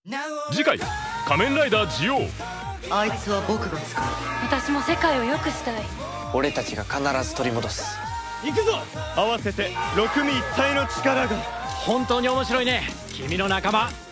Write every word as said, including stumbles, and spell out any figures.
次回仮面ライダージオウ。 あいつは僕が使う。 私も世界を良くしたい。 俺たちが必ず取り戻す。 行くぞ。合わせて六味一体の力が。 本当に面白いね君の仲間。